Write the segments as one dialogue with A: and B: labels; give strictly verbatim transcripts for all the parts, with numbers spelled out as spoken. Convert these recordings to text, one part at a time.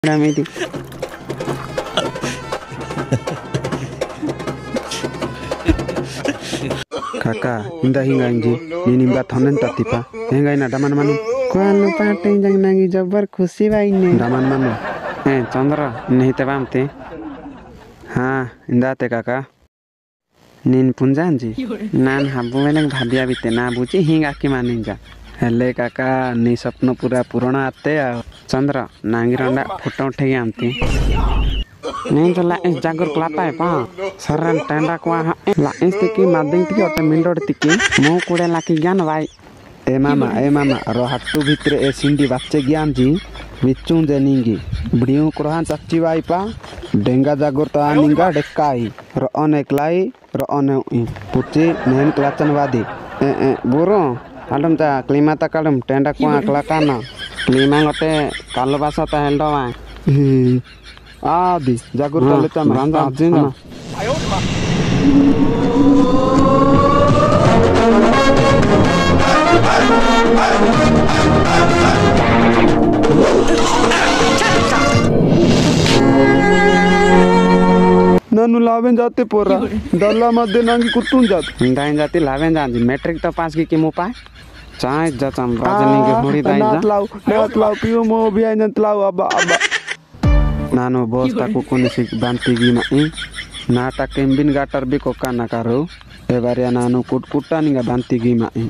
A: Ramedi. Kakak, indah hingga inji, ini mbak thonen tatipa, hingga ina daman manu. Kualu pateng jang nangi jabar khusi waine. Daman manu. Eh, Chandra, ini te bamte. हाँ इंदा ते काका नीन पुंजान जी नान हाबु मेले भाबिया बिते ना बुझी हिंगा की मानिंजा हेले काका नी सपनो पूरा पूर्ण आते आ चंद्र नांगी रंडा फोटो उठे आमती नहीं तो ला इस जागर क्लापा है पा सरन टेंडा को ला इस तिकी मादिंग तिकी और मिंडोड तिकी मो कुड़े लाकी ज्ञान वाई ए मामा ए मामा रो हट्टू भीतर ए सिंडी बच्चे ज्ञान जी विचुं देनिंगी बड़ियों कुरान सच्ची वाई पा डेंगा जागोर तो आनिंगा डेक्काई रो अनेक लाई रो अने पुची नेन क्लाचन वादी ए ए बुरो आलम ता क्लीमा ता कालम टेंडा को आकला काना क्लीमा गटे कालो बासा ता हेल्डो वा आदि जागोर तो लेता रांदा आजिना ननु लावें जाते पोरा डल्ला मध्य नांगी कुत्तुन जात दाइन जाती लावें जाती मैट्रिक तो पास की किमो पाए चाहे जाचम राजनी के होड़ी दाइन जा नात लाव नात लाव पियो मो भी आई नत लाव अबा अबा नानो बोस ता कुकुनी सिक बांती गी माई नाटा केम्बिन गाटर भी कोका ना करो ए बारिया नानो कुट कुटा निगा बांती गी माई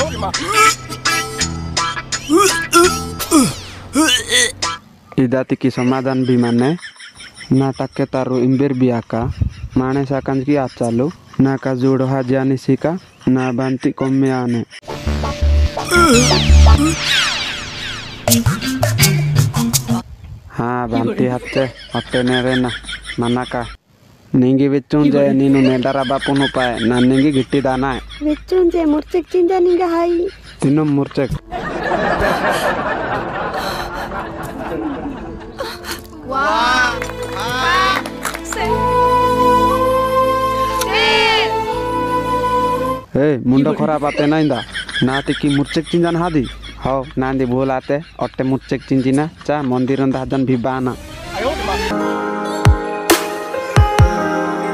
A: इदाती की समाधान भी माने नाटक के तारो इम्बेर बियाका माने साकंज की आचालो ना का जोड़ो हाजियानी सिका ना बांती कम्मे आने हाँ बांती हत्ते हत्ते नेरे ना मना का निंगी विचुन जे नीनु नेडरा बापुनु पाए ना निंगी गिट्टी दाना है विचुन जे मुर्चेक चिंजा निंगा हाई तीनों मुर्चेक ए मुंडो खराब आते ना इंदा ना तिकी मुर्चेक चिंजान हादी हाओ नांदी बोल आते अट्टे मुर्चेक चिंजिना चा मंदिरन दाजन भी बाना